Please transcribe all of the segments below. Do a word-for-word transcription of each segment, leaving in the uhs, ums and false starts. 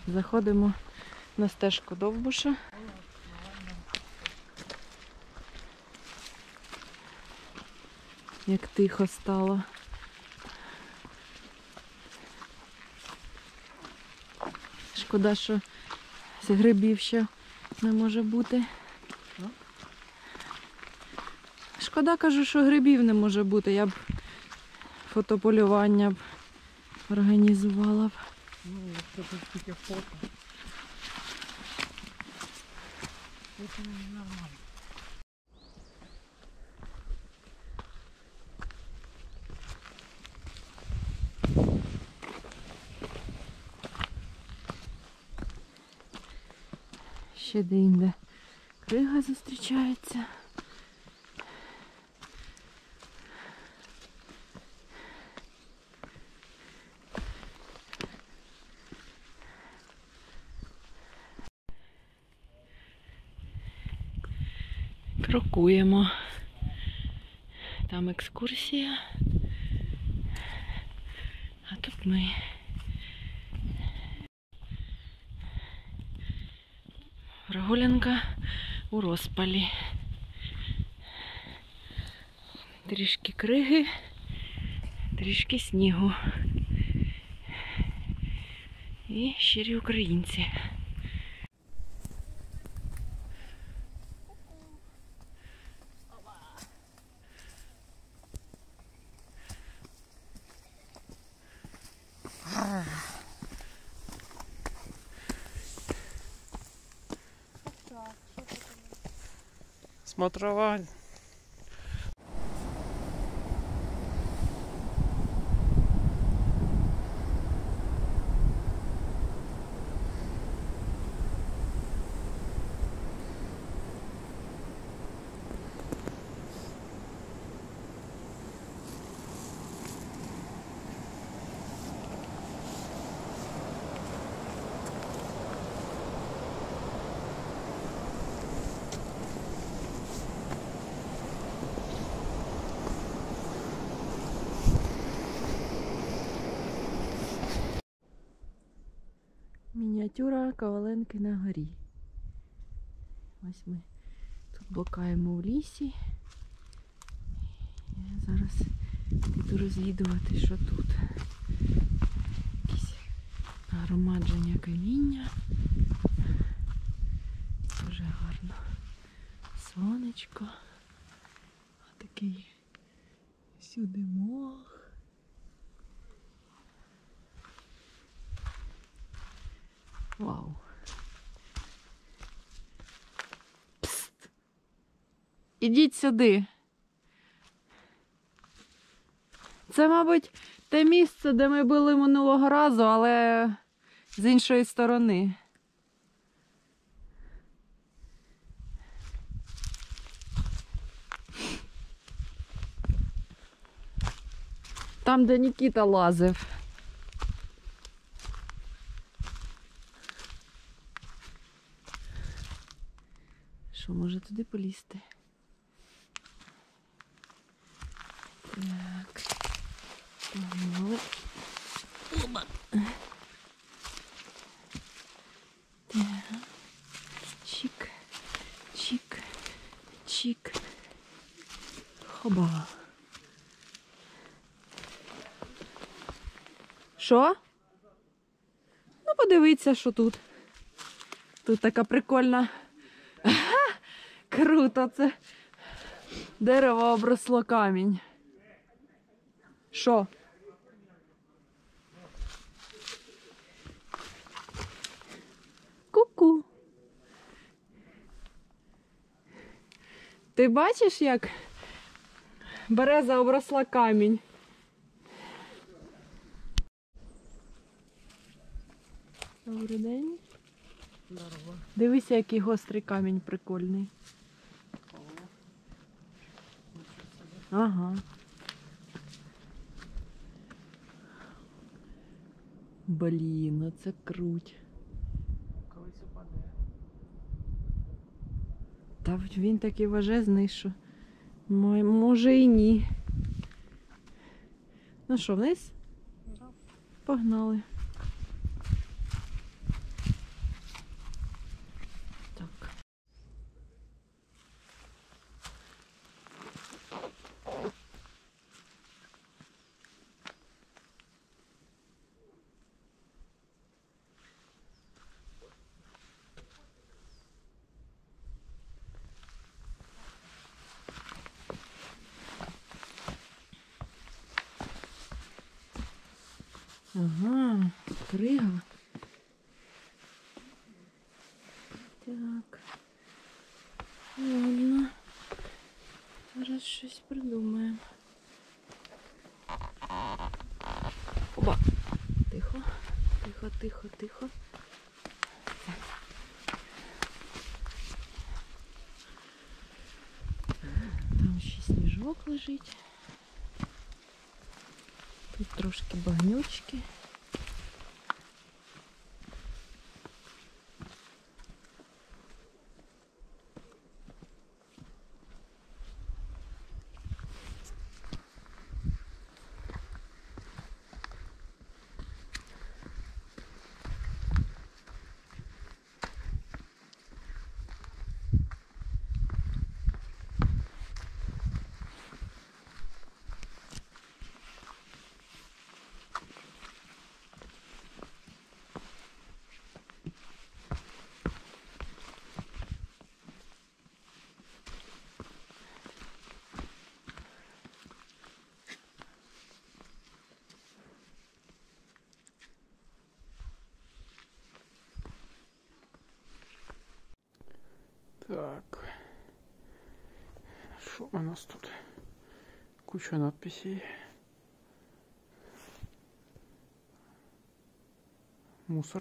Заходимо на стежку Довбуша. Як тихо стало. Шкода, що з грибів ще не може бути. Шкода, кажу, що грибів не може бути. Я б фотополювання б організувала б. Ну, якщо тут тільки фото. Це не нормально. Ще де-інде крига зустрічається. Крокуємо. Там екскурсія. А тут ми. Прогулянка у розпалі. Трішки криги, трішки снігу. І щирі українці. Смотрова. Мініатюра Коваленки на горі. Ось ми тут блукаємо в лісі. Я зараз піду розвідувати, що тут. Якісь нагромадження каміння. Дуже гарно. Сонечко. Такий всюди мох. Вау. Пст. Ідіть сюди. Це, мабуть, те місце, де ми були минулого разу, але з іншої сторони. Там, де Нікіта лазив. Що, може туди полізти? Так. Погнали. Оба. Так. Чик. Чик. Чик. Хоба. Що? Ну, подивіться, що тут. Тут така прикольна. Круто, це дерево обросло камінь. Що? Ку-ку. Ти бачиш, як береза обросла камінь? Добрий день. Здорово. Дивися, який гострий камінь прикольний. Ага. Блін, оце круть. Колись упаде. Та він такий важезний, що може і ні. Ну що, вниз? Да. Погнали. Ага, крига. Так. Ладно. Зараз щось придумаємо. Оба. Тихо, тихо, тихо, тихо. Там ще сніжок лежить. Тут трошки багнючки. Так. Що у нас тут? Куча надписей. Мусор.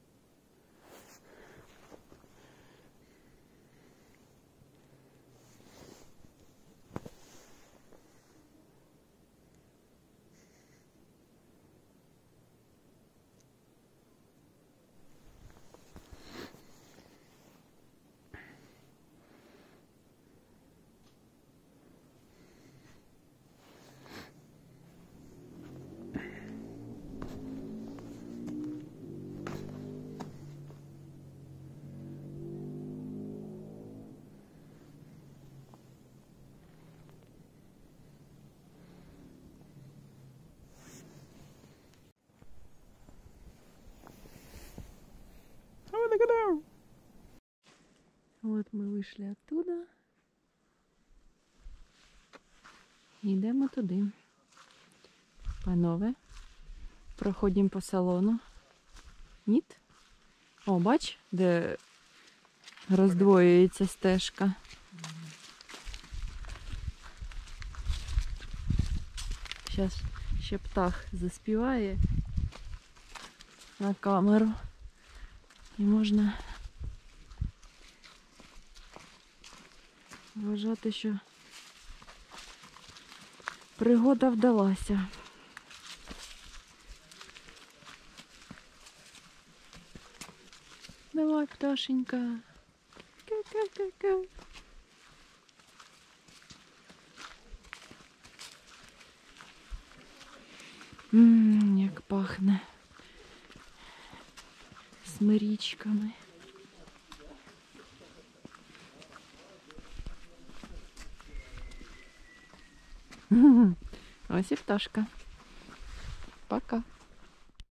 Вот мы вышли оттуда. Йдемо туди. Панове, проходимо по салону. Ніт? О, бач, де роздвоюється стежка. Зараз ще птах заспіває на камеру. І можна вважати, що пригода вдалася. Давай, пташенька. Ка-ка-ка-ка. Ммм, як пахне смирічками. Ось і пташка. Пока.